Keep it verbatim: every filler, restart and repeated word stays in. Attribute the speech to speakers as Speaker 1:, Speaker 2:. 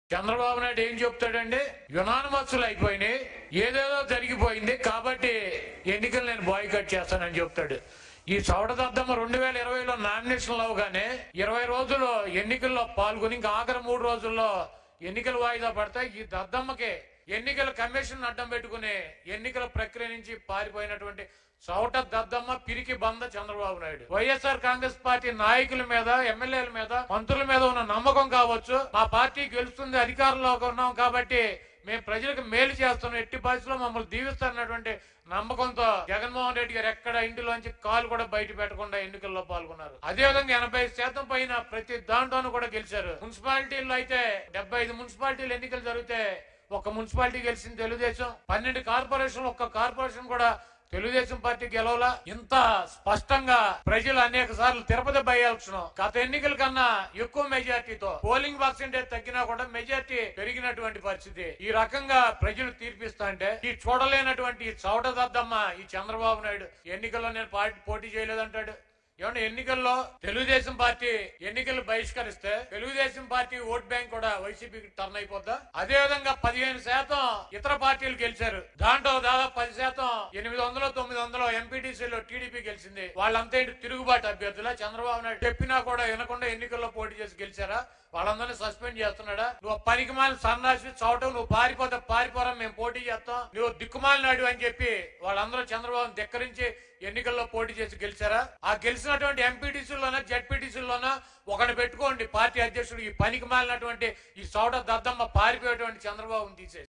Speaker 1: చంద్రబాబు నాయుడు ఏం చెప్తాడండి? యునానిమస్లు అయిపోయినాయి, ఏదేదో జరిగిపోయింది కాబట్టి ఎన్నికలు నేను బాయ్కట్ చేస్తానని చెప్తాడు. ఈ చౌడదద్దమ్మ రెండు వేల ఇరవైలో నామినేషన్లు అవగానే ఇరవై రోజుల్లో ఎన్నికల్లో పాల్గొని ఇంకా ఆఖరి మూడు రోజుల్లో ఎన్నికలు వాయిదా పడతాయి. ఈ దద్దమ్మకి ఎన్నికల కమిషన్ అడ్డం పెట్టుకుని ఎన్నికల ప్రక్రియ నుంచి పారిపోయినటువంటి చౌట దద్దమ్మ పిరికి బంద Chandrababu Naidu. YSR Congress party నాయకుల మీద, ఎమ్మెల్యేల మీద, మంత్రుల మీద ఉన్న నమ్మకం కావచ్చు, మా పార్టీ గెలుస్తుంది, అధికారంలో ఉన్నాం కాబట్టి మేము ప్రజలకు మేలు చేస్తున్నాం, ఎట్టి పరిస్థితుల్లో మమ్మల్ని దీవిస్తారన్నటువంటి నమ్మకంతో జగన్మోహన్ రెడ్డి గారు ఎక్కడ ఇంటిలోంచి కాలు కూడా బయట పెట్టకుండా ఎన్నికల్లో పాల్గొన్నారు. అదేవిధంగా ఎనభై శాతం పైన ప్రతి దాంట్లోనూ కూడా గెలిచారు. మున్సిపాలిటీల్లో అయితే డెబ్బై ఐదు మున్సిపాలిటీలు ఎన్నికలు జరిగితే ఒక మున్సిపాలిటీ గెలిచింది తెలుగుదేశం. పన్నెండు కార్పొరేషన్, ఒక్క కార్పొరేషన్ కూడా తెలుగుదేశం పార్టీ గెలవలా. ఇంత స్పష్టంగా ప్రజలు అనేక సార్లు తిరుపతి బై ఎలక్షన్ గత ఎన్నికల కన్నా ఎక్కువ మెజార్టీతో పోలింగ్ పర్సెంటేజ్ తగ్గినా కూడా మెజార్టీ పెరిగినటువంటి పరిస్థితి. ఈ రకంగా ప్రజలు తీర్పిస్తా అంటే ఈ చూడలేనటువంటి చౌట దద్దమ్మ ఈ చంద్రబాబు నాయుడు ఎన్నికల్లో నేను పార్టీ పోటీ చేయలేదంటాడు. ఏమన్నా ఎన్నికల్లో తెలుగుదేశం పార్టీ ఎన్నికలు బహిష్కరిస్తే తెలుగుదేశం పార్టీ ఓట్ బ్యాంక్ కూడా వైసీపీకి టర్న్ అయిపోద్దా? అదే విధంగా పదిహేను శాతం ఇతర పార్టీలు గెలిచారు. దాంట్లో దాదాపు పది శాతం ఎనిమిది వందలు తొమ్మిది వందలు ఎంపీటీసీలో టీడీపీ గెలిచింది. వాళ్ళంతా తిరుగుబాటు అభ్యర్థులా? చంద్రబాబు నాయుడు చెప్పినా కూడా వినకుండా ఎన్నికల్లో పోటీ చేసి గెలిచారా? వాళ్ళందరినీ సస్పెండ్ చేస్తున్నాడా? నువ్వు పనికిమాలి సన్నాసి చౌటం, నువ్వు పారిపోతే పారిపోరా, మేము పోటీ చేస్తాం, నువ్వు దిక్కుమాలినాడు అని చెప్పి వాళ్ళందరూ చంద్రబాబు ధిక్కరించి ఎన్నికల్లో పోటీ చేసి గెలిచారా? ఆ గెలిచినటువంటి ఎంపీటీసీలోనా జెడ్పీటీసీలోనా ఒకటి పెట్టుకోండి పార్టీ అధ్యక్షుడు. ఈ పనికి మాలినటువంటి ఈ చౌట దద్దమ్మ పారిపోయేటువంటి చంద్రబాబుని తీసేసి